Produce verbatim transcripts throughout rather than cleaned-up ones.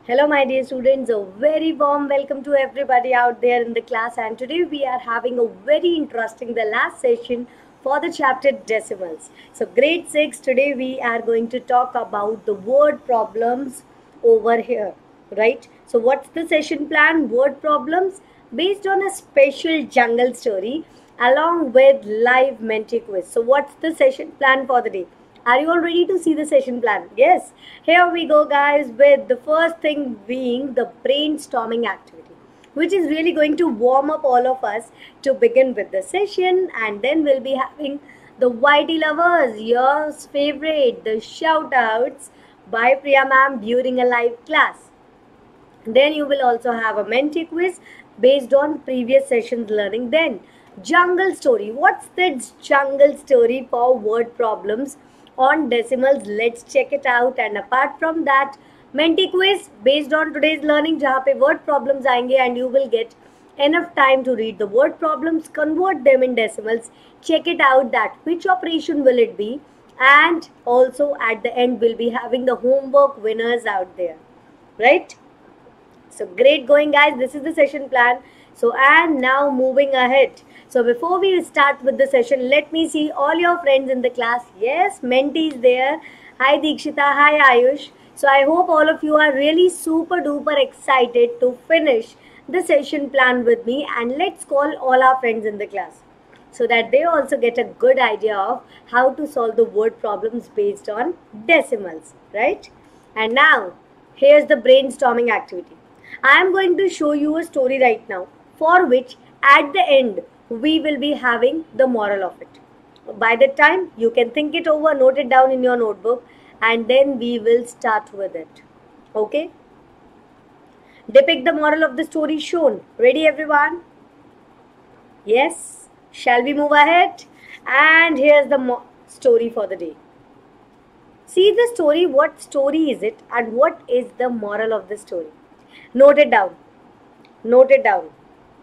Hello, my dear students. A very warm welcome to everybody out there in the class. And today we are having a very interesting, the last session for the chapter decimals. So, grade six, today we are going to talk about the word problems over here, right? So, what's the session plan? Word problems based on a special jungle story along with live Menti quiz. So, what's the session plan for the day? Are you all ready to see the session plan? Yes. Here we go, guys, with the first thing being the brainstorming activity, which is really going to warm up all of us to begin with the session. And then we'll be having the Y T lovers, yours favorite, the shout outs by Priya ma'am during a live class. Then you will also have a Menti quiz based on previous sessions learning. Then jungle story. What's the jungle story for word problems on decimals? Let's check it out. And apart from that, Menti quiz based on today's learning, जहाँ पे word problems आएंगे and you will get enough time to read the word problems, convert them in decimals, check it out that which operation will it be, and also at the end we'll be having the homework winners out there, right? So great going, guys. This is the session plan. So and now moving ahead. So before we start with the session, let me see all your friends in the class. Yes, Menti is there. Hi Dikshita. Hi Ayush. So I hope all of you are really super duper excited to finish the session plan with me, and let's call all our friends in the class so that they also get a good idea of how to solve the word problems based on decimals, right? And now here's the brainstorming activity. I am going to show you a story right now, for which at the end we will be having the moral of it. By the time you can think it over, note it down in your notebook, and then we will start with it. Okay? Depict the moral of the story shown. Ready, everyone? Yes? Shall we move ahead? And here's the mo- story for the day. See the story, what story is it, and what is the moral of the story? Note it down. Note it down.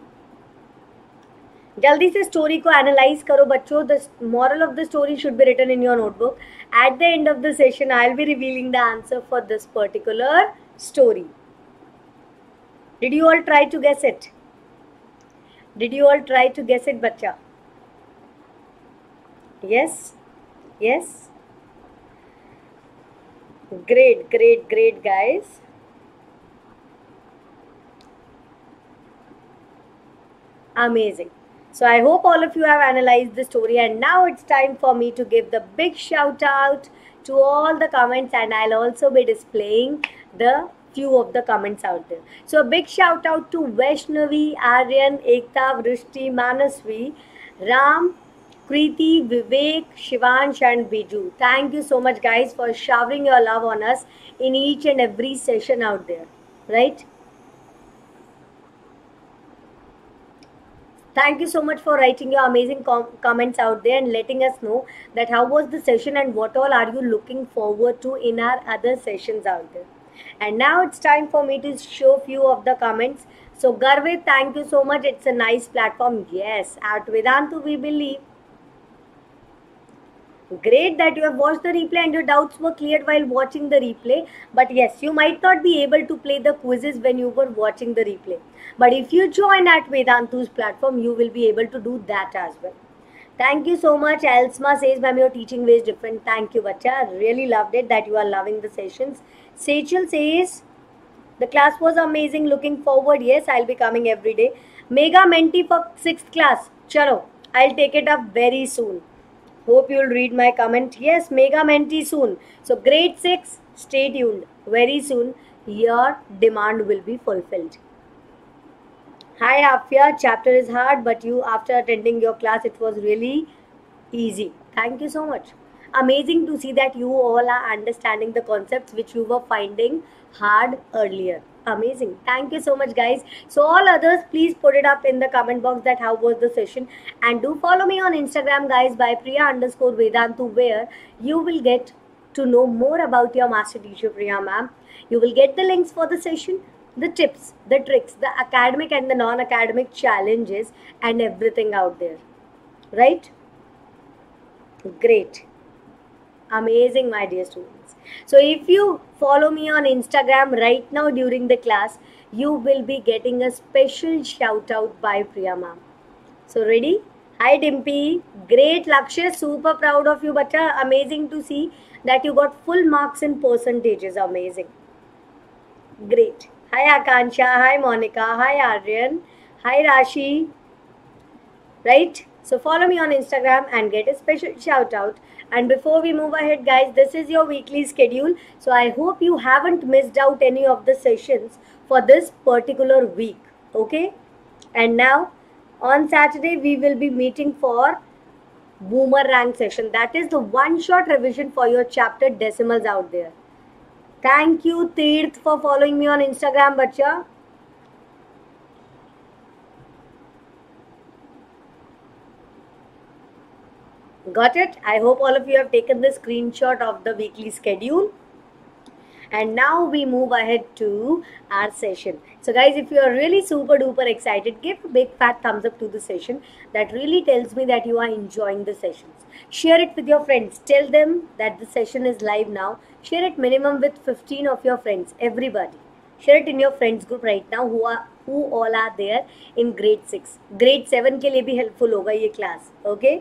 जल्दी से story को analyze करो बच्चों. The moral of the story should be written in your notebook. At the end of the session I will be revealing the answer for this particular story. Did you all try to guess it? Did you all try to guess it बच्चा? Yes yes, great great great guys. Amazing. So I hope all of you have analyzed the story, and now it's time for me to give the big shout out to all the comments, and I'll also be displaying the few of the comments out there. So a big shout out to Vaishnavi, Aryan, Ekta, Vrishti, Manasvi, Ram, Kriti, Vivek, Shivansh and Biju. Thank you so much, guys, for showering your love on us in each and every session out there, right? Thank you so much for writing your amazing com comments out there and letting us know that how was the session and what all are you looking forward to in our other sessions out there. And now it's time for me to show few of the comments. So Garvit, thank you so much. It's a nice platform. Yes, at Vedantu we believe. Great that you have watched the replay and your doubts were cleared while watching the replay. But yes, you might not be able to play the quizzes when you were watching the replay. But if you join at Vedantu's platform, you will be able to do that as well. Thank you so much. Elsma says, ma'am, your teaching way is different. Thank you, bacha. I really loved it that you are loving the sessions. Sechel says, the class was amazing. Looking forward. Yes, I'll be coming every day. Mega Menti for sixth class. Chalo, I'll take it up very soon. Hope you'll read my comment. Yes, Mega Menti soon. So grade six, stay tuned. Very soon, your demand will be fulfilled. Hi Afia, chapter is hard, but you, after attending your class, it was really easy. Thank you so much. Amazing to see that you all are understanding the concepts which you were finding hard earlier. Amazing. Thank you so much, guys. So all others, please put it up in the comment box that how was the session. And do follow me on Instagram, guys, by Priya underscore Vedantu, where you will get to know more about your master teacher, Priya ma'am. You will get the links for the session, the tips, the tricks, the academic and the non-academic challenges and everything out there. Right? Great. Amazing, my dear students. So if you follow me on Instagram right now during the class, you will be getting a special shout out by Priya ma'am. So ready? Hi Dimpy. Great Lakshya. Super proud of you, bacha. Amazing to see that you got full marks in percentages. Amazing. Great. Hi Akansha. Hi Monica. Hi Aryan. Hi Rashi. Right? So follow me on Instagram and get a special shout out. And before we move ahead, guys, this is your weekly schedule. So I hope you haven't missed out any of the sessions for this particular week. Okay? And now on Saturday, we will be meeting for boomerang session. That is the one-shot revision for your chapter decimals out there. Thank you, Tirth, for following me on Instagram, bacha. Got it? I hope all of you have taken the screenshot of the weekly schedule. And now we move ahead to our session. So guys, if you are really super duper excited, give a big fat thumbs up to the session. That really tells me that you are enjoying the sessions. Share it with your friends. Tell them that the session is live now. Share it minimum with fifteen of your friends, everybody. Share it in your friends group right now who are who all are there in grade six. Grade seven के लिए भी helpful होगा ये class. Okay?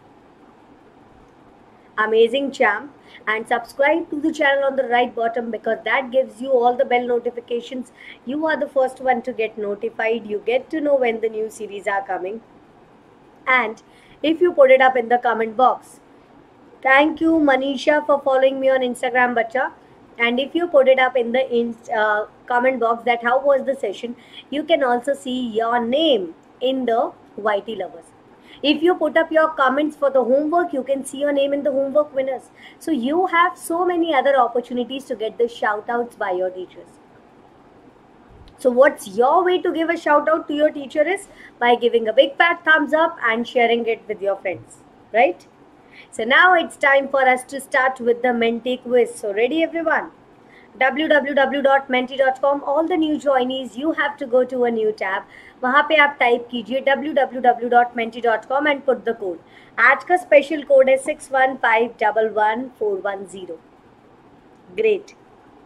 Amazing champ. And subscribe to the channel on the right bottom because that gives you all the bell notifications. You are the first one to get notified. You get to know when the new series are coming. And if you put it up in the comment box. Thank you Manisha for following me on Instagram, bacha. And if you put it up in the in, uh, comment box that how was the session, you can also see your name in the Y T lovers. If you put up your comments for the homework, you can see your name in the homework winners. So you have so many other opportunities to get the shout outs by your teachers. So what's your way to give a shout out to your teacher is by giving a big fat thumbs up and sharing it with your friends, right? So now it's time for us to start with the Menti quiz. So ready everyone? w w w dot menti dot com. All the new joinees, you have to go to a new tab. वहाँ पे आप type कीजिए w w w dot menti dot com and put the code. आज का special code है six one five one one four one zero. Great.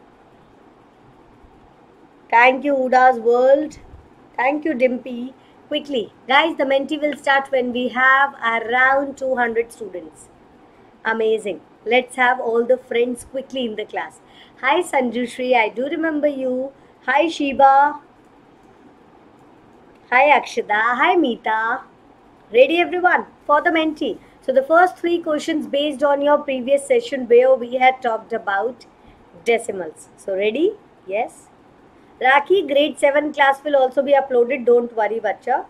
Thank you Uda's World. Thank you Dimpy. Quickly, guys, the Menti will start when we have around two hundred students. Amazing. Let's have all the friends quickly in the class. Hi Sanjushri, I do remember you. Hi Shiba. Hi Akshada. Hi Meeta. Ready everyone for the Menti? So the first three questions based on your previous session where we had talked about decimals. So ready? Yes. Rakhi, grade seven class will also be uploaded. Don't worry, bacha.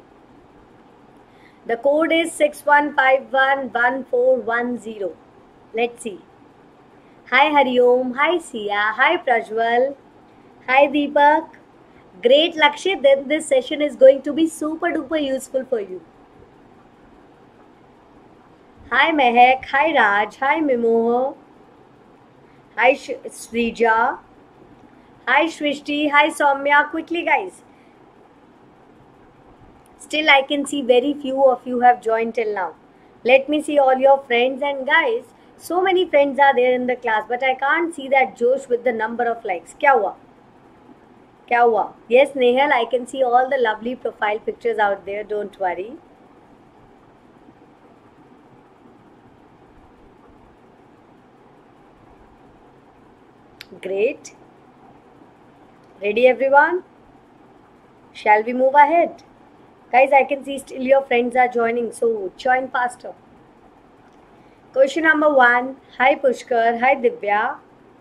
The code is six one five one one four one zero. Let's see. Hi Hariom. Hi Sia. Hi Prajwal. Hi Deepak. Great Lakshya. Then this session is going to be super duper useful for you. Hi Mehak. Hi Raj. Hi Mimoha. Hi Srija. Hi Shrishti. Hi Soumya. Quickly guys. Still I can see very few of you have joined till now. Let me see all your friends and guys. So many friends are there in the class but I can't see that Josh with the number of likes. Kya hua? Kya hua? Yes Nehal, I can see all the lovely profile pictures out there. Don't worry. Great. Ready everyone? Shall we move ahead? Guys, I can see still your friends are joining, so join faster. Question number one. Hi Pushkar. Hi Divya.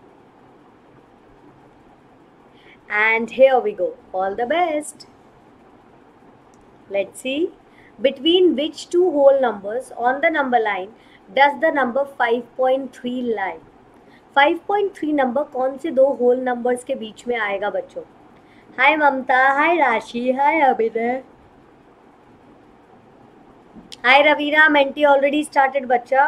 And here we go. All the best. Let's see. Between which two whole numbers on the number line does the number five point three lie? five point three number कौन से दो whole numbers के बीच में आएगा बच्चों? हाय ममता, हाय Rashi, hi Abhinay, hi Raveena. Menti already started बच्चा.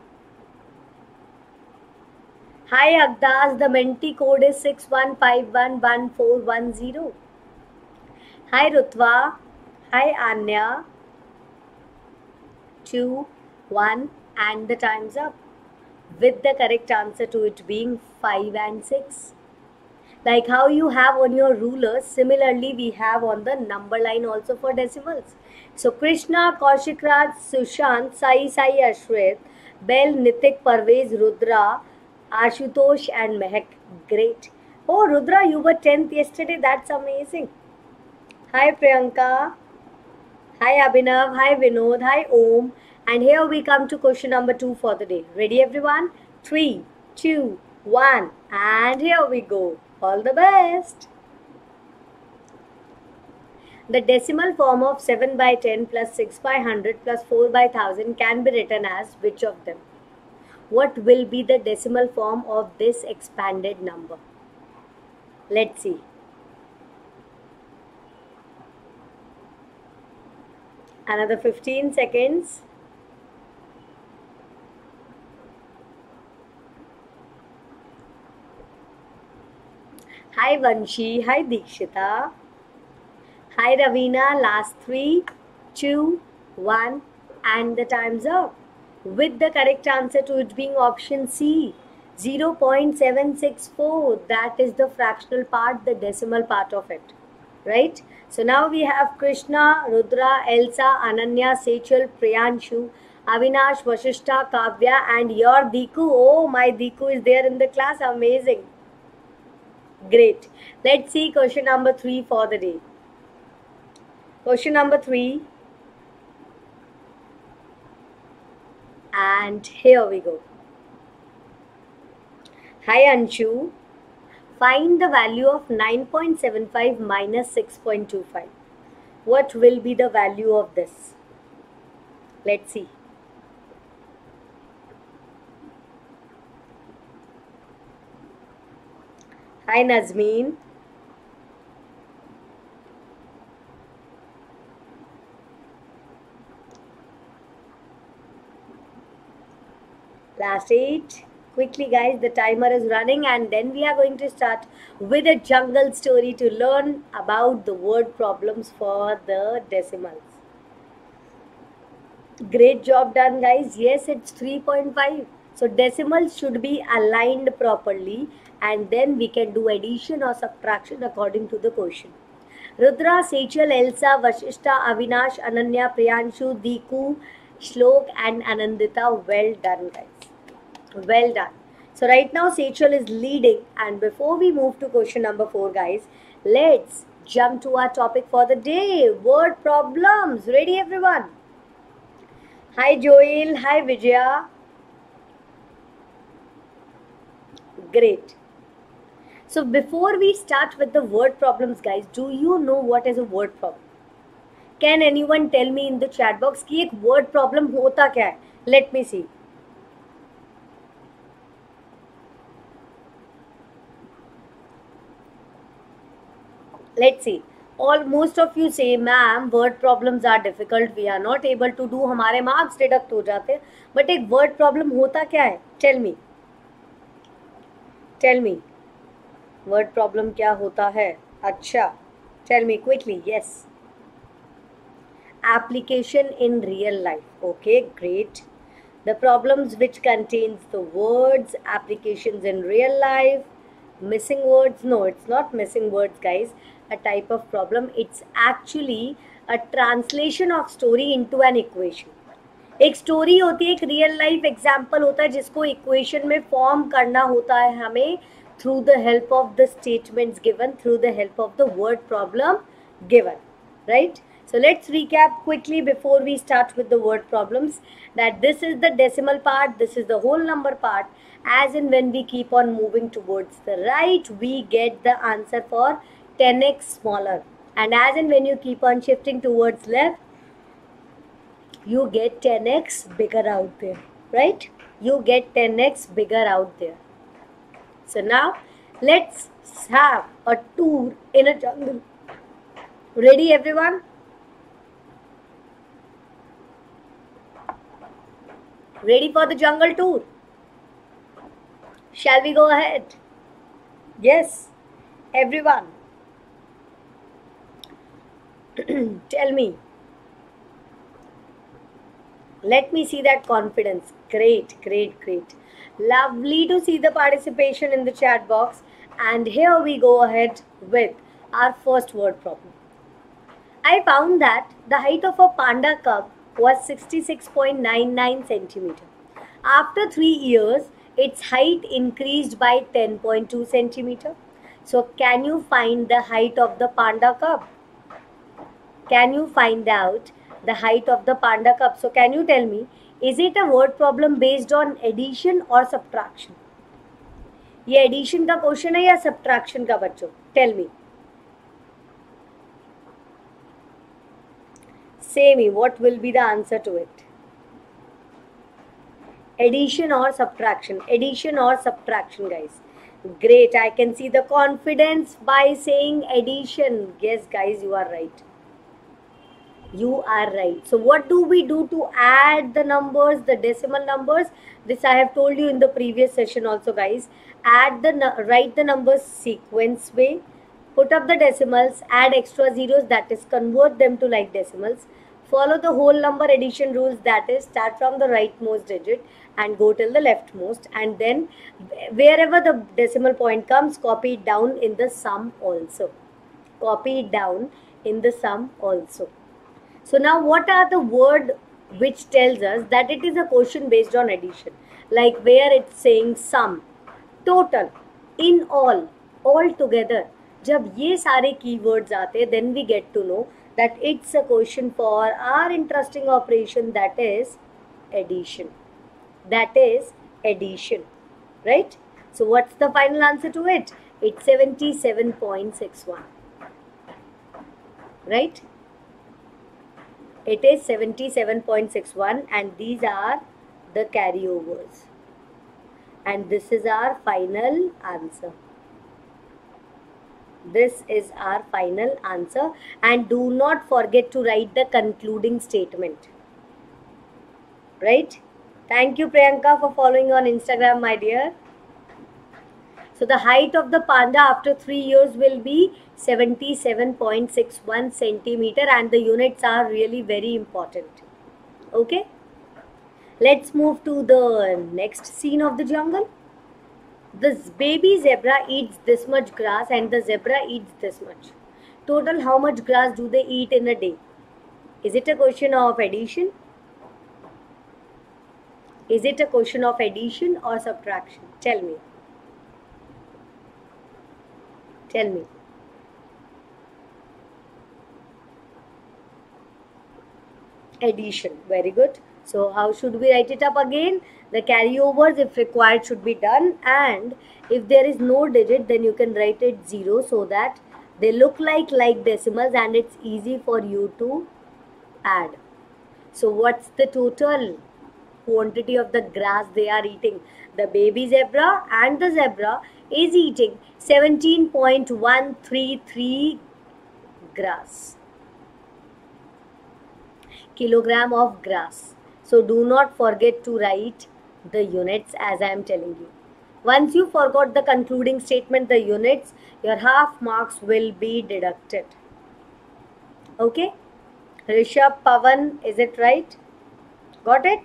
Hi Agdas. The Menti code is six one five one one four one zero. Hi Rutva. Hi Aanya. two one and the time's up. with the correct answer to it being five and six. Like how you have on your rulers, similarly we have on the number line also for decimals. So Krishna, Kaushik Raj, Sushant, Sai Sai Ashwet, Bell, Nitik, Parvez, Rudra, Ashutosh and Mehak. Great. Oh Rudra, you were tenth yesterday. That's amazing. Hi Priyanka. Hi Abhinav. Hi Vinod. Hi Om. And here we come to question number two for the day. Ready everyone? Three, two, one. And here we go. All the best. The decimal form of seven by ten plus six by one hundred plus four by one thousand can be written as which of them? What will be the decimal form of this expanded number? Let's see. Another fifteen seconds. Hi Vanshi, hi Dikshita. Hi Ravina, last three, two, one, and the time's up. With the correct answer to it being option C, zero point seven six four. That is the fractional part, the decimal part of it. Right? So now we have Krishna, Rudra, Elsa, Ananya, Sechal, Priyanshu, Avinash, Vashishta, Kavya, and your Diku. Oh, my Diku is there in the class. Amazing. Great. Let's see question number three for the day. Question number three. And here we go. Hi Anshu. Find the value of nine point seven five minus six point two five. What will be the value of this? Let's see. Hi Nazmeen. Last eight. Quickly guys, the timer is running and then we are going to start with a jungle story to learn about the word problems for the decimals. Great job done guys. Yes, it's three point five. So decimals should be aligned properly and then we can do addition or subtraction according to the question. Rudra, Sechal, Elsa, Vashishta, Avinash, Ananya, Priyanshu, Diku, Shlok and Anandita. Well done guys. Well done. So right now Sechal is leading, and before we move to question number four guys, let's jump to our topic for the day. Word problems. Ready everyone? Hi Joel. Hi Vijaya. Great. So before we start with the word problems guys, do you know what is a word problem? Can anyone tell me in the chat box कि एक word problem होता क्या है? Let me see. Let's see. All most of you say, ma'am, word problems are difficult. We are not able to do. हमारे marks deduct हो जाते हैं. But एक word problem होता क्या है? Tell me. Tell me. Word problem क्या होता है? अच्छा. Tell me quickly. Yes. Application in real life. Okay, great. The problems which contains the words, applications in real life, missing words. No, it's not missing words, guys. A type of problem. It's actually a translation of story into an equation. एक story होती है, एक real life example होता है जिसको equation में form करना होता है हमें through the help of the statements given, through the help of the word problem given, right? So let's recap quickly before we start with the word problems that this is the decimal part, this is the whole number part. As in when we keep on moving towards the right, we get the answer for ten x smaller. And as in when you keep on shifting towards left, you get ten x bigger out there, right? You get ten x bigger out there. So now let's have a tour in a jungle. Ready everyone? Ready for the jungle tour? Shall we go ahead? Yes, everyone. Tell me. Let me see that confidence. Great, great, great. Lovely to see the participation in the chat box. And here we go ahead with our first word problem. I found that the height of a panda cub was sixty-six point nine nine centimeter. After three years, its height increased by ten point two centimeter. So can you find the height of the panda cub? Can you find out the height of the panda cub? So can you tell me, is it a word problem based on addition or subtraction? ये addition का question है या subtraction का बच्चों? Tell me. Say me, what will be the answer to it? Addition or subtraction? Addition or subtraction, guys? Great, I can see the confidence by saying addition. Yes, guys, you are right. You are right. So what do we do to add the numbers, the decimal numbers? This I have told you in the previous session also, guys. Add the, write the numbers sequence way. Put up the decimals, add extra zeros, that is convert them to like decimals. Follow the whole number addition rules, that is start from the rightmost digit and go till the leftmost, and then wherever the decimal point comes, copy it down in the sum also. Copy it down in the sum also. So now what are the word which tells us that it is a question based on addition? Like where it's saying sum, total, in all, all together. जब ये सारे keywords आते, then we get to know that it's a question for our interesting operation, that is addition. That is addition, right? So what's the final answer to it? It's seventy-seven point six one, right? It is seventy-seven point six one, and these are the carryovers. And this is our final answer. This is our final answer, and do not forget to write the concluding statement. Right? Thank you, Priyanka, for following on Instagram, my dear. So the height of the panda after three years will be seventy-seven point six one centimeter, and the units are really very important. Okay? Let's move to the next scene of the jungle. The baby zebra eats this much grass and the zebra eats this much. Total, how much grass do they eat in a day? Is it a question of addition? Is it a question of addition or subtraction? Tell me. Tell me. Addition. Very good. So how should we write it up again? The carryovers, if required, should be done, and if there is no digit, then you can write it zero so that they look like like decimals and it's easy for you to add. So what's the total quantity of the grass they are eating? The baby zebra and the zebra is eating seventeen point one three three grass. Kilogram of grass. So do not forget to write the units as I am telling you. Once you forgot the concluding statement, the units, your half marks will be deducted. Okay? Rishabh, Pavan, is it right? Got it?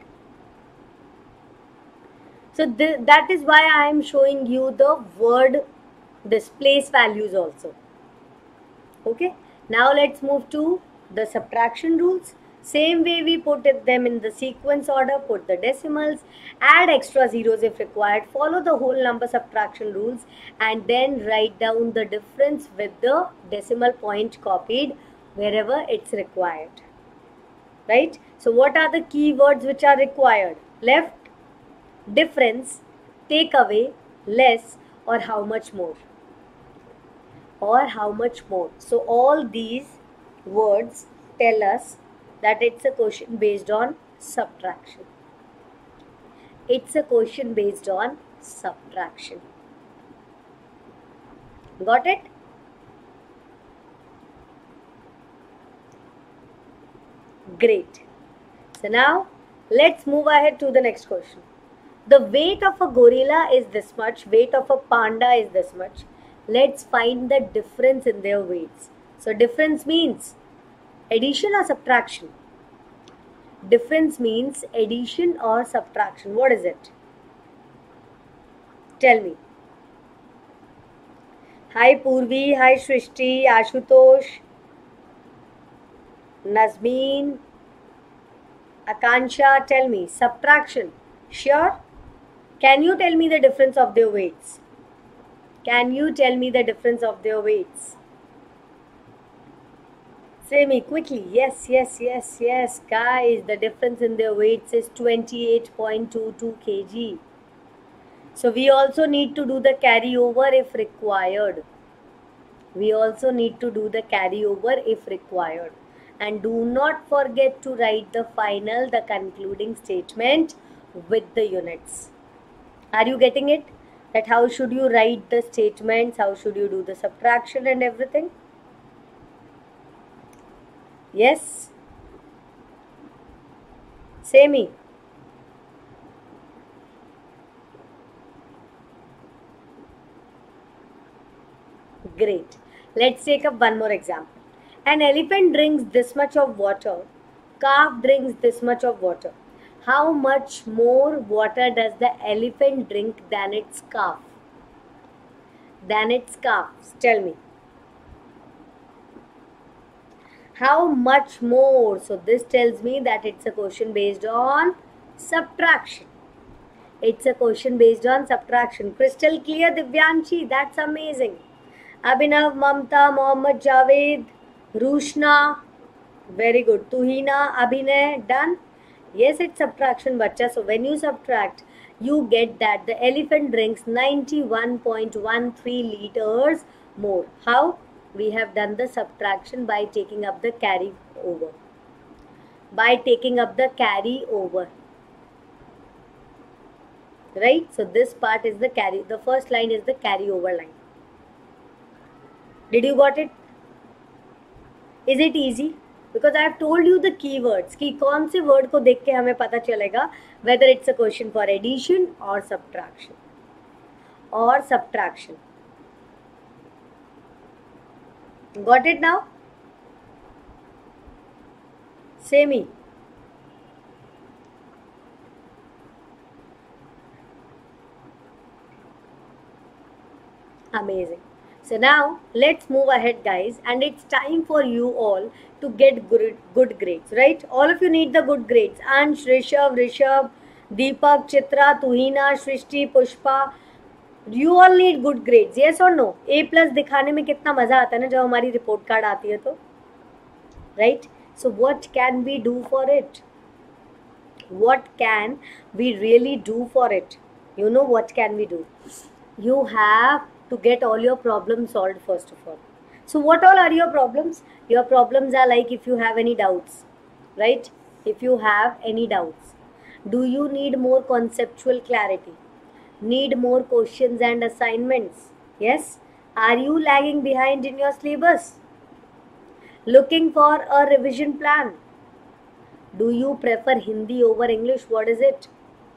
So th that is why I am showing you the word, this place values also. Okay? Now let's move to the subtraction rules. Same way we put it, them in the sequence order, put the decimals, add extra zeros if required, follow the whole number subtraction rules, and then write down the difference with the decimal point copied wherever it's required. Right? So what are the keywords which are required? Left, difference, take away, less, or how much more? Or how much more? So all these words tell us that it's a question based on subtraction. It's a question based on subtraction. Got it? Great. So now let's move ahead to the next question. The weight of a gorilla is this much, weight of a panda is this much. Let's find the difference in their weights. So difference means addition or subtraction? Difference means addition or subtraction. What is it? Tell me. Hi Purvi, hi Shrishti, Ashutosh, Nazmeen, Akansha, tell me. Subtraction. Sure? Can you tell me the difference of their weights? Can you tell me the difference of their weights? Say me quickly. Yes, yes, yes, yes. Guys, the difference in their weights is twenty-eight point two two kilograms. So we also need to do the carryover if required. We also need to do the carryover if required. And do not forget to write the final, the concluding statement with the units. Are you getting it? That how should you write the statements? How should you do the subtraction and everything? Yes? Say me. Great. Let's take up one more example. An elephant drinks this much of water. Calf drinks this much of water. How much more water does the elephant drink than its calf? Than its calf. Tell me. How much more? So this tells me that it's a question based on subtraction. It's a question based on subtraction. Crystal clear, Divyanshi. That's amazing. Abhinav, Mamta, Mohammad Javed, Rushna. Very good. Tuhina, Abhinay, done. Yes, it's subtraction, bacha. So when you subtract, you get that the elephant drinks ninety-one point one three liters more. How? We have done the subtraction by taking up the carry over. By taking up the carry over. Right? So this part is the carry. The first line is the carry over line. Did you got it? Is it easy? Because I have told you the keywords. कि कौन से word को देख के हमें पता चलेगा whether it's a question for addition or subtraction. Or subtraction. Got it now? Say me. Amazing. So now let's move ahead, guys, and it's time for you all to get good, good grades, right? All of you need the good grades. Ansh, Rishabh, Rishabh, Deepak, Chitra, Tuhina, Shrishti, Pushpa. You all need good grades, yes or no? A plus दिखाने में कितना मजा आता है ना जब हमारी report card आती है तो, right? So what can we do for it? What can we really do for it? You know what can we do? You have to get all your problems solved first of all. So what all are your problems? Your problems are like if you have any doubts, right? If you have any doubts. Do you need more conceptual clarity? Need more questions and assignments? Yes? Are you lagging behind in your syllabus? Looking for a revision plan? Do you prefer Hindi over English? What is it?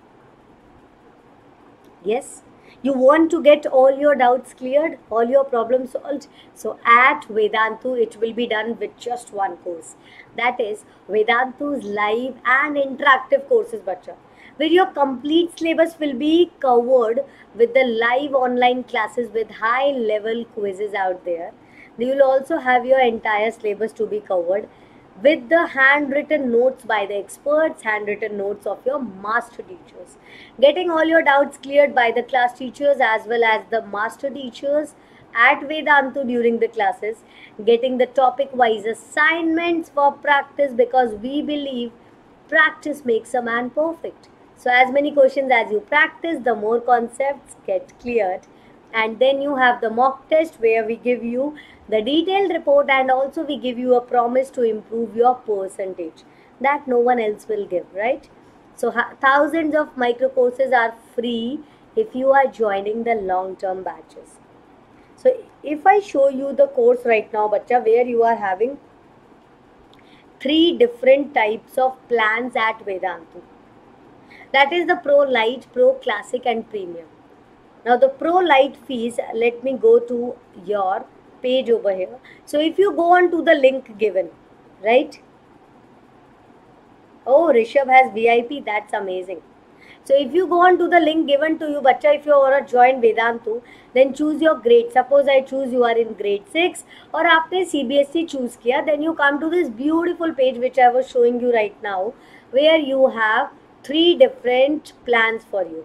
Yes? You want to get all your doubts cleared, all your problems solved. So at Vedantu, it will be done with just one course. That is Vedantu's live and interactive courses, bacha, where your complete syllabus will be covered with the live online classes with high level quizzes out there. You will also have your entire syllabus to be covered with the handwritten notes by the experts, handwritten notes of your master teachers. Getting all your doubts cleared by the class teachers as well as the master teachers at Vedantu during the classes. Getting the topic-wise assignments for practice because we believe practice makes a man perfect. So as many questions as you practice, the more concepts get cleared. And then you have the mock test where we give you the detailed report and also we give you a promise to improve your percentage that no one else will give, right? So thousands of micro courses are free if you are joining the long-term batches. So if I show you the course right now, bacha, where you are having three different types of plans at Vedantu. That is the Pro Lite, Pro Classic and Premium. Now the Pro Lite fees, let me go to your page over here. So if you go on to the link given, right? Oh, Rishabh has V I P. That's amazing. So if you go on to the link given to you, bacha, if you want to join Vedantu, then choose your grade. Suppose I choose you are in grade six और आपने C B S E choose किया, then you come to this beautiful page which I was showing you right now, where you have three different plans for you.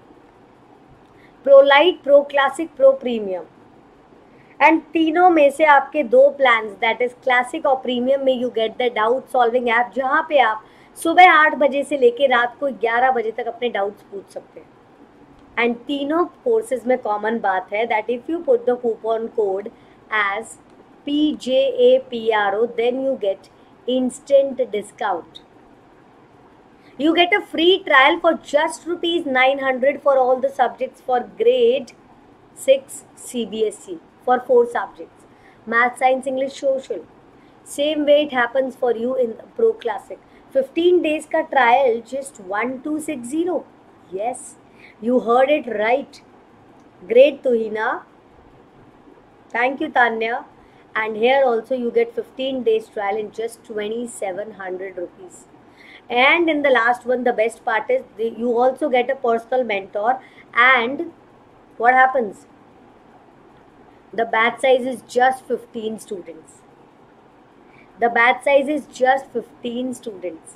Pro Lite, Pro Classic, Pro Premium. And तीनों में से आपके दो plans, that is classic और premium में you get the doubt solving app, जहाँ पे आप सुबह आठ बजे से लेके रात को ग्यारह बजे तक अपने डाउट्स पूछ सकते हैं। एंड तीनों कोर्सेज में कॉमन बात है that if you put the coupon code as P J A P R O then you get instant discount. You get a free trial for just rupees nine hundred for all the subjects for grade six C B S E for four subjects, math, science, English, social. Same way it happens for you in Pro Classic. fifteen days ka trial, just one two six zero. Yes, you heard it right. Great, Tuhina. Thank you, Tanya. And here also you get fifteen days trial in just twenty-seven hundred rupees. And in the last one, the best part is the, you also get a personal mentor. And what happens? The batch size is just fifteen students. The batch size is just fifteen students.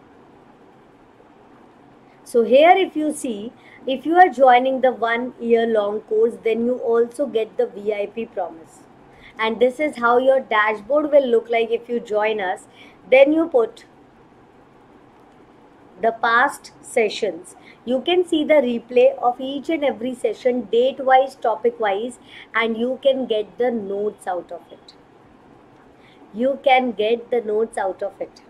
So here if you see, if you are joining the one year long course, then you also get the V I P promise. And this is how your dashboard will look like if you join us. Then you put the past sessions. You can see the replay of each and every session, date wise, topic wise, and you can get the notes out of it. You can get the notes out of it.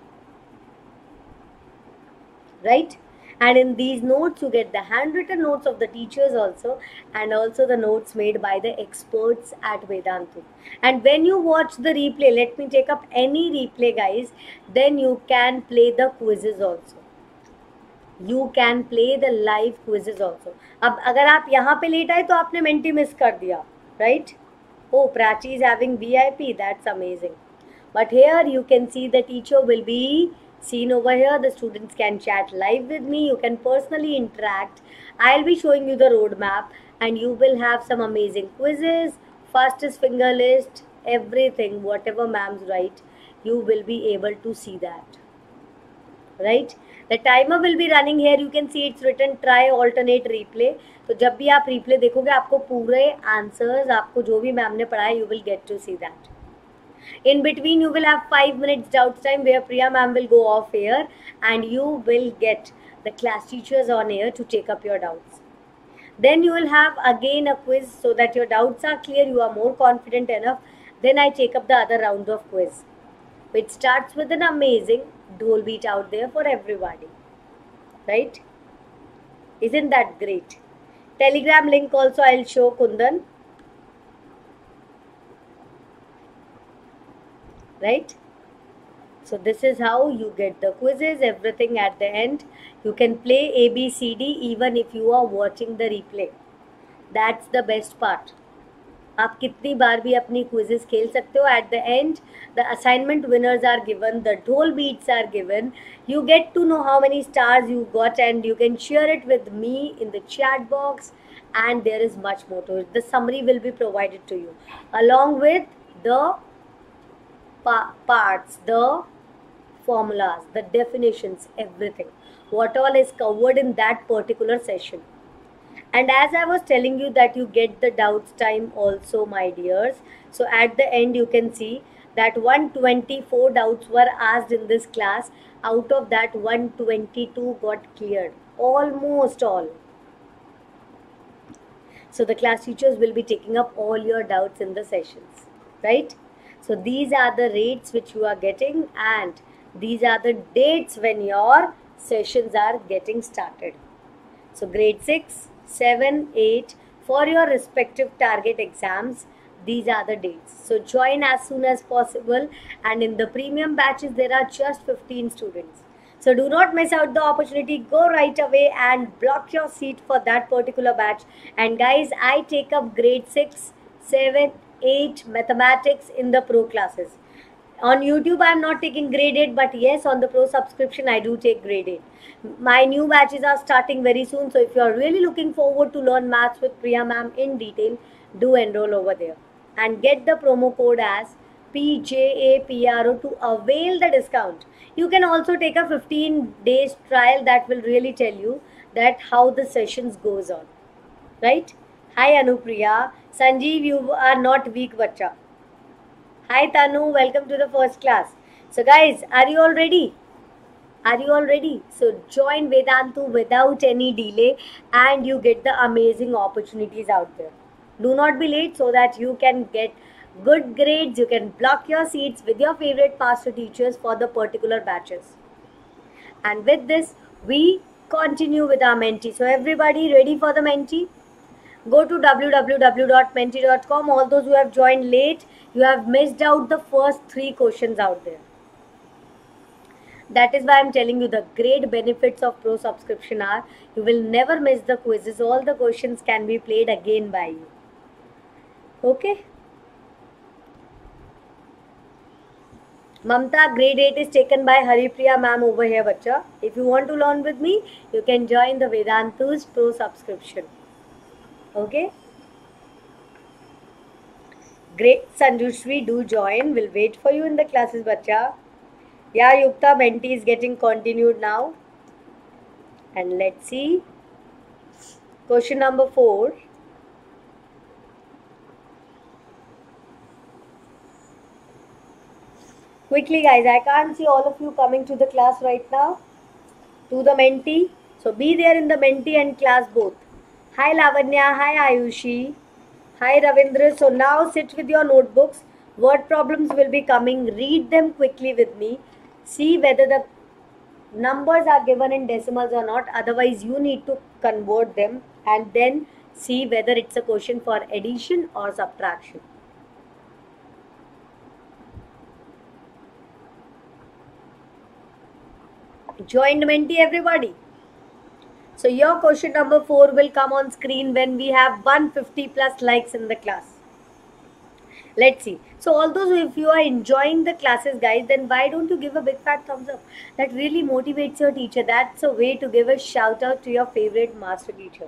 Right? And in these notes, you get the handwritten notes of the teachers also, and also the notes made by the experts at Vedantu. And when you watch the replay, let me take up any replay, guys, then you can play the quizzes also. You can play the live quizzes also. अब अगर आप यहाँ पे late आए तो आपने mentee miss कर दिया, right? Oh, Prachi is having V I P. That's amazing. But here you can see the teacher will be seen over here. The students can chat live with me. You can personally interact. I'll be showing you the roadmap, and you will have some amazing quizzes, fastest finger list, everything. Whatever ma'ams write, you will be able to see that, right? The timer will be running here. You can see it's written try alternate replay. तो जब भी आप replay देखोगे आपको पूरे answers, आपको जो भी मैम ने पढ़ाया, you will get to see that. In between you will have five minutes doubts time where Priya ma'am will go off air and you will get the class teachers on air to take up your doubts. Then you will have again a quiz so that your doubts are clear, you are more confident enough. Then I take up the other round of quiz, which starts with an amazing dhol beat out there for everybody, right? Isn't that great? Telegram link also I'll show, Kundan, right? So this is how you get the quizzes, everything at the end. You can play A B C D even if you are watching the replay. That's the best part. आप कितनी बार भी अपनी quizzes खेल सकते हो. At the end the assignment winners are given, the dhol beats are given, you get to know how many stars you got and you can share it with me in the chat box, and there is much more to it. The summary will be provided to you along with the pa parts, the formulas, the definitions, everything. What all is covered in that particular session. And as I was telling you that you get the doubts time also, my dears. So at the end you can see that one hundred twenty-four doubts were asked in this class. Out of that one hundred twenty-two got cleared. Almost all. So the class teachers will be taking up all your doubts in the sessions. Right? So these are the rates which you are getting, and these are the dates when your sessions are getting started. So grade six, seven, eight, for your respective target exams, these are the dates. So join as soon as possible, and in the premium batches there are just fifteen students. So do not miss out the opportunity. Go right away and block your seat for that particular batch. And guys, I take up grade six, seven, eight mathematics in the pro classes. On YouTube, I'm not taking grade eight, but yes, on the pro subscription, I do take grade eight. My new batches are starting very soon, so if you're really looking forward to learn maths with Priya ma'am in detail, do enroll over there and get the promo code as P J A P R O to avail the discount. You can also take a fifteen days trial that will really tell you that how the sessions goes on, right? Hi Anupriya, Sanjeev, you are not weak, bacha. Hi Tanu, welcome to the first class. So guys, are you all ready? Are you all ready? So join Vedantu without any delay and you get the amazing opportunities out there. Do not be late so that you can get good grades. You can block your seats with your favorite master teachers for the particular batches. And with this, we continue with our mentee. So everybody ready for the mentee? Go to w w w dot mentee dot com. All those who have joined late, you have missed out the first three questions out there. That is why I'm telling you the great benefits of pro subscription are you will never miss the quizzes. All the questions can be played again by you. Okay? Mamta, grade eight is taken by Haripriya ma'am over here, bacha. If you want to learn with me, you can join the Vedantu's pro subscription. Okay? Great, Sanjushri, do join. We'll wait for you in the classes, bacha. Yeah, Yukta, mentee is getting continued now. And let's see. Question number four. Quickly, guys, I can't see all of you coming to the class right now. To the mentee. So be there in the mentee and class both. Hi Lavanya, hi Ayushi, hi Ravindra. So now sit with your notebooks. Word problems will be coming. Read them quickly with me. See whether the numbers are given in decimals or not. Otherwise, you need to convert them and then see whether it's a question for addition or subtraction. Joined mentee, everybody. So your question number four will come on screen when we have one hundred fifty plus likes in the class. Let's see. So all those, if you are enjoying the classes, guys, then why don't you give a big fat thumbs up? That really motivates your teacher. That's a way to give a shout out to your favorite master teacher.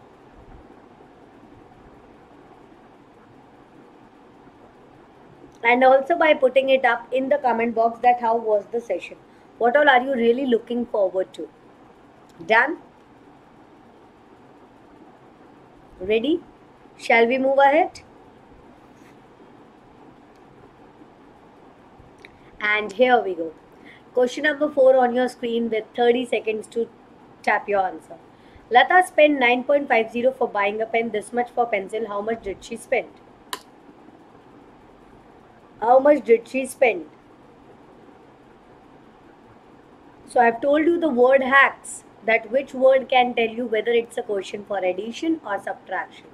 And also by putting it up in the comment box that how was the session. What all are you really looking forward to? Done? Ready? Shall we move ahead? And here we go. Question number four on your screen with thirty seconds to tap your answer. Lata spent nine point five zero for buying a pen, this much for pencil. How much did she spend? How much did she spend? So I've told you the word hacks, that which word can tell you whether it's a question for addition or subtraction.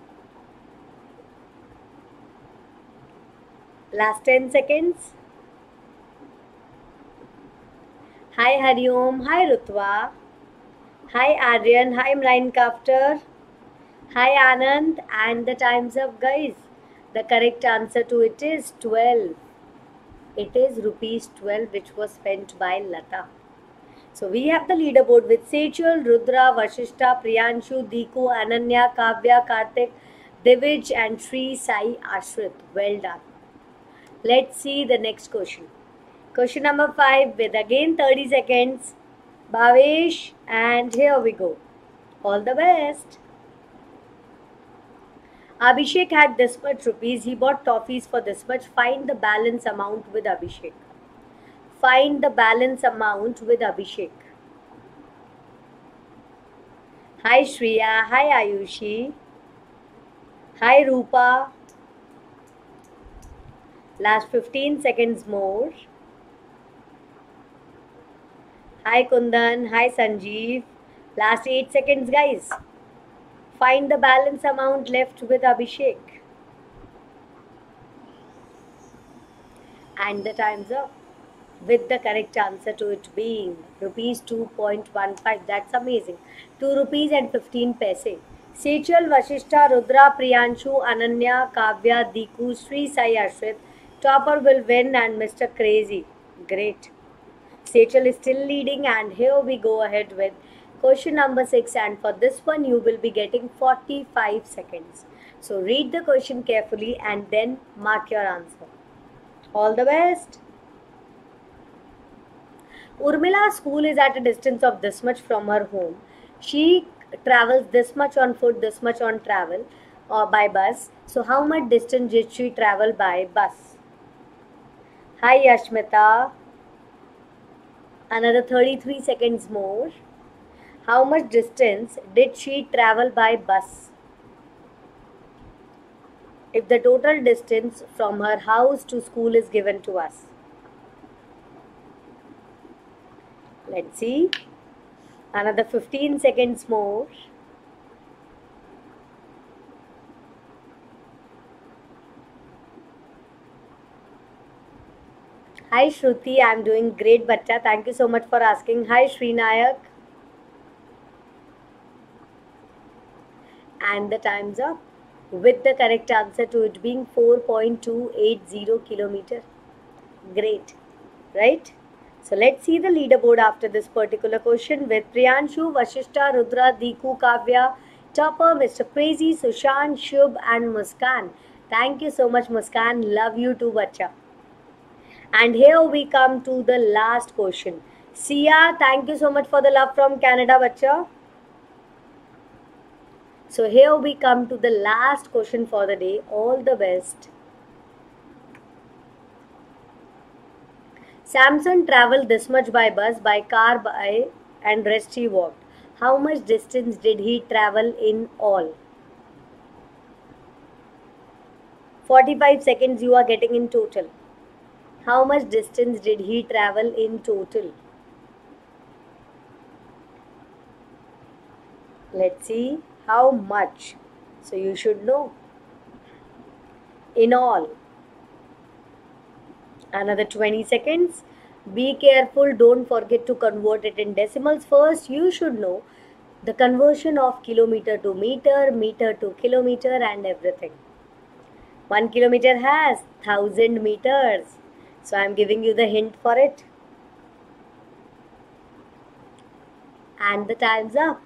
Last ten seconds. Hi Hariom, hi Rutva, hi Aryan, hi Mrine Kafter, hi Anand, and the time's up, guys. The correct answer to it is twelve. It is rupees twelve which was spent by Lata. So we have the leaderboard with Sechal, Rudra, Vashishta, Priyanshu, Diku, Ananya, Kavya, Karthik, Divij and Sri Sai Ashrit. Well done. Let's see the next question. Question number five with again thirty seconds. Bhavesh, and here we go. All the best. Abhishek had this much rupees. He bought toffees for this much. Find the balance amount with Abhishek. Find the balance amount with Abhishek. Hi Shriya. Hi Ayushi. Hi Rupa. Last fifteen seconds more. Hi Kundan. Hi Sanjeev. Last eight seconds, guys. Find the balance amount left with Abhishek. And the time's up. With the correct answer to it being rupees two point one five. That's amazing. two rupees and fifteen paise. Sechal, Vashishta, Rudra, Priyanshu, Ananya, Kavya, Diku, Sri Sai Ashrit. Topper will win and Mister Crazy. Great. Sechal is still leading, and here we go ahead with question number six, and for this one you will be getting forty-five seconds. So read the question carefully and then mark your answer. All the best. Urmila's school is at a distance of this much from her home. She travels this much on foot, this much on travel or by bus. So how much distance did she travel by bus? Hi Yashmita. Another thirty-three seconds more. How much distance did she travel by bus? If the total distance from her house to school is given to us. Let's see. Another fifteen seconds more. Hi Shruti, I am doing great, Bacha. Thank you so much for asking. Hi Srinayak. And the time's up with the correct answer to it being four point two eight zero kilometer. Great, right? So let's see the leaderboard after this particular question with Priyanshu, Vashishta, Rudra, Diku, Kavya, Topper, Mister Crazy, Sushant, Shubh and Muskan. Thank you so much Muskan. Love you too, Bacha. And here we come to the last question. Sia, thank you so much for the love from Canada, Bacha. So here we come to the last question for the day. All the best. Samson travelled this much by bus, by car, by and rest he walked. How much distance did he travel in all? forty-five seconds you are getting in total. How much distance did he travel in total? Let's see how much. So you should know. In all. Another twenty seconds. Be careful, don't forget to convert it in decimals. First, you should know the conversion of kilometer to meter, meter to kilometer and everything. One kilometer has thousand meters. So I am giving you the hint for it. And the time's up.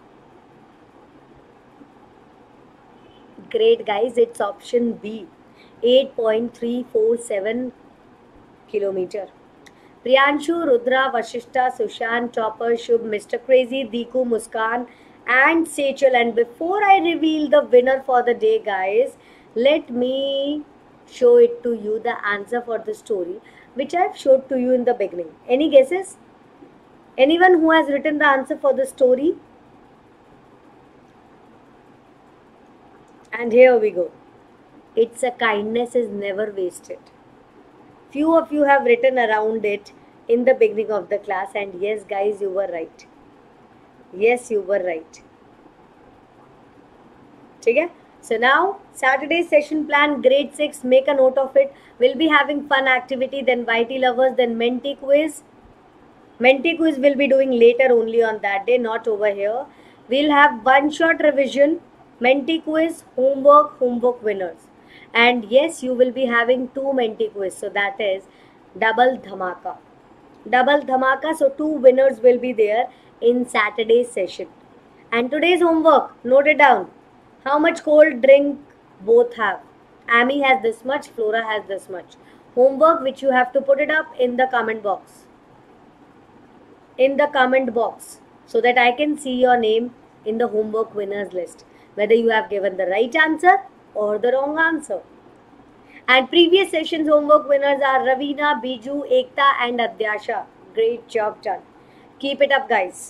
Great guys, it's option B. eight point three four seven kilometer. Priyanshu, Rudra, Vashishta, Sushant, Topper, Shubh, Mister Crazy, Diku, Muskan and Sechal. And before I reveal the winner for the day guys, let me show it to you the answer for the story which I have showed to you in the beginning. Any guesses? Anyone who has written the answer for the story? And here we go. It's a kindness is never wasted. Few of you have written around it in the beginning of the class, and yes guys, you were right. Yes, you were right. Okay? So now, Saturday session plan, grade six, make a note of it. We'll be having fun activity, then Y T lovers, then Menti quiz. Menti quiz will be doing later only on that day, not over here. We'll have one shot revision, Menti quiz, homework, homework winners. And yes, you will be having two Menti quiz. So that is double dhamaka. Double dhamaka, so two winners will be there in Saturday's session. And today's homework, note it down. How much cold drink both have? Amy has this much, Flora has this much. Homework which you have to put it up in the comment box. In the comment box. So that I can see your name in the homework winners list. Whether you have given the right answer or the wrong answer. And previous sessions homework winners are Ravina, Biju, Ekta and Adyasha. Great job done. Keep it up guys.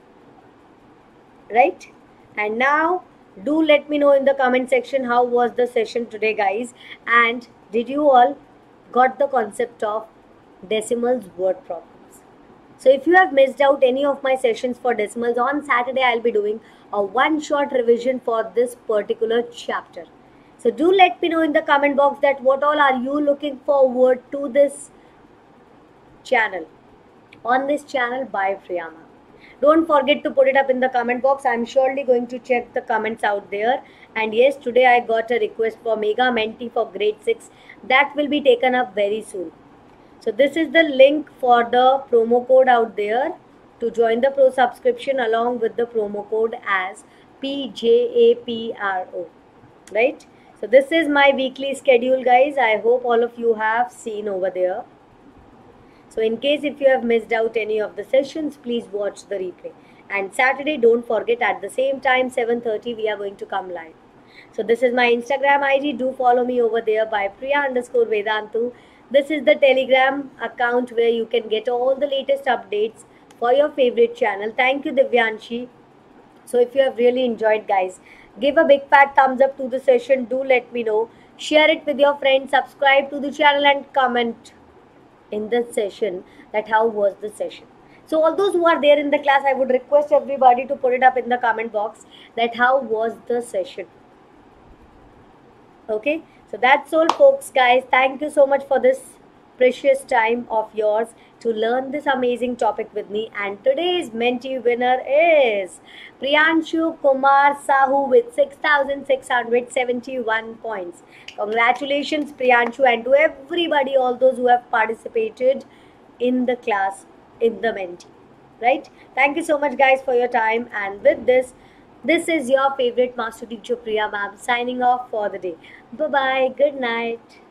Right? And now, do let me know in the comment section how was the session today guys, and did you all got the concept of decimals word problems. So if you have missed out any of my sessions for decimals, on Saturday I'll be doing a one shot revision for this particular chapter. So do let me know in the comment box that what all are you looking forward to this channel, on this channel by Priyana. Don't forget to put it up in the comment box. I'm surely going to check the comments out there. And yes, today I got a request for Mega Menti for grade six. That will be taken up very soon. So this is the link for the promo code out there to join the pro subscription along with the promo code as P J A P R O, right? So this is my weekly schedule, guys. I hope all of you have seen over there. So in case if you have missed out any of the sessions, please watch the replay. And Saturday, don't forget, at the same time, seven thirty, we are going to come live. So this is my Instagram I D. Do follow me over there by Priya underscore Vedantu. This is the Telegram account where you can get all the latest updates for your favorite channel. Thank you, Divyanshi. So if you have really enjoyed, guys, give a big fat thumbs up to the session. Do let me know. Share it with your friends. Subscribe to the channel and comment in the session that how was the session. So all those who are there in the class, I would request everybody to put it up in the comment box that how was the session. Okay, so that's all, folks, guys. Thank you so much for this precious time of yours to learn this amazing topic with me. And today's mentee winner is Priyanshu Kumar Sahu with six thousand six hundred seventy-one points. Congratulations, Priyanshu, and to everybody, all those who have participated in the class, in the mentee, right? Thank you so much, guys, for your time. And with this, this is your favorite master teacher, Priya ma'am, signing off for the day. Bye-bye. Good night.